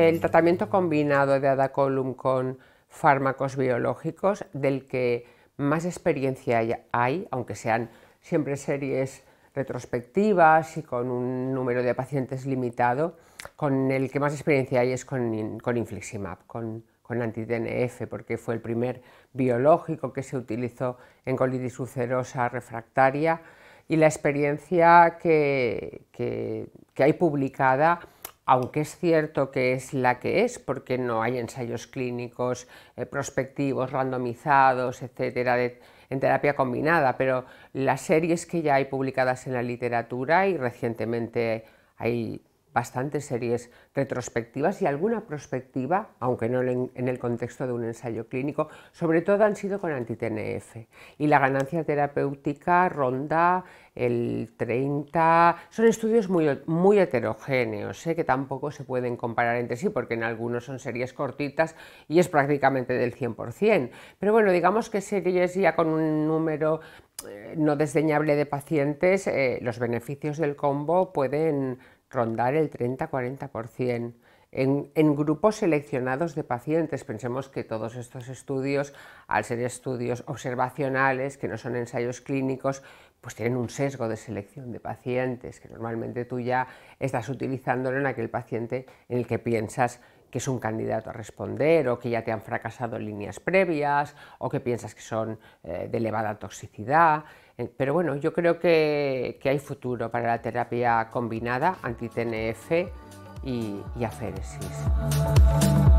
el tratamiento combinado de Adacolum con fármacos biológicos, del que más experiencia hay, aunque sean siempre series retrospectivas y con un número de pacientes limitado, con el que más experiencia hay es con infliximab, con anti-TNF, porque fue el primer biológico que se utilizó en colitis ulcerosa refractaria, y la experiencia que hay publicada, aunque es cierto que es la que es, porque no hay ensayos clínicos prospectivos, randomizados, etcétera, en terapia combinada, pero las series que ya hay publicadas en la literatura, y recientemente hay bastantes series retrospectivas y alguna prospectiva, aunque no en el contexto de un ensayo clínico, sobre todo han sido con anti-TNF, y la ganancia terapéutica ronda el 30, son estudios muy heterogéneos, que tampoco se pueden comparar entre sí, porque en algunos son series cortitas y es prácticamente del 100%, pero bueno, digamos que series ya con un número no desdeñable de pacientes, los beneficios del combo pueden rondar el 30-40% en grupos seleccionados de pacientes. Pensemos que todos estos estudios, al ser estudios observacionales, que no son ensayos clínicos, pues tienen un sesgo de selección de pacientes, que normalmente tú ya estás utilizándolo en aquel paciente en el que piensas que es un candidato a responder, o que ya te han fracasado en líneas previas, o que piensas que son de elevada toxicidad. Pero bueno, yo creo que hay futuro para la terapia combinada anti-TNF y aféresis.